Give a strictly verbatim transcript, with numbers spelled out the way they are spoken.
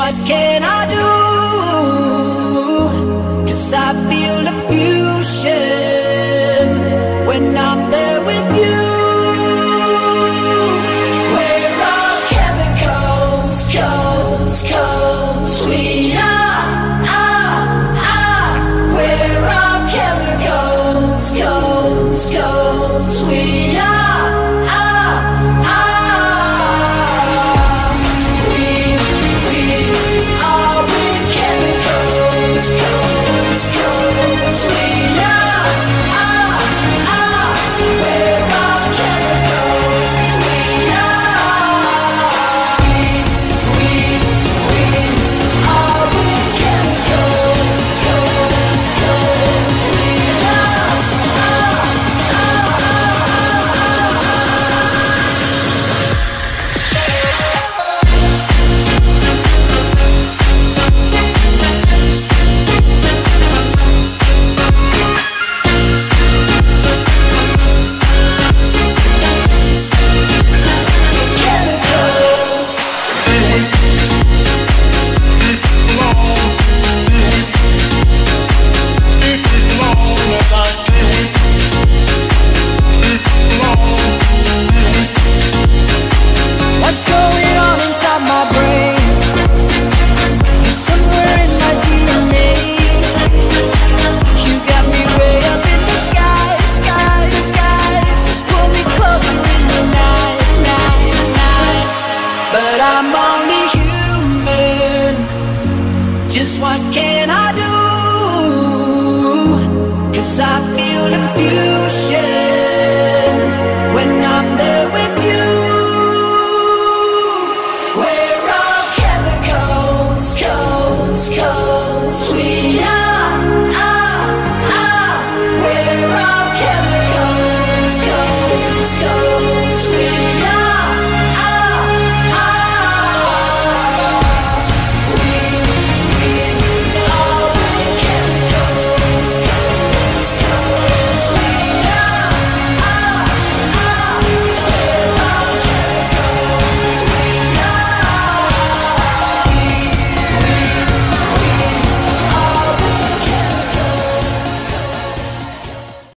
what can I do? 'Cause I feel the fusion when I'm there with you. We're all chemicals, coals, coals. We are, are, are. We're all chemicals, coals, coals. We are, are, are. We, we are with chemicals, coals, coals. We are, are, are. We're all chemicals. We are. We, we, we are with chemicals, coals, coals. We are, are, chemicals. What's going on inside my brain? You're somewhere in my D N A. You got me way up in the sky, sky, sky. Just pull me closer in the night, night, night. But I'm only human. Just what can I do? 'Cause I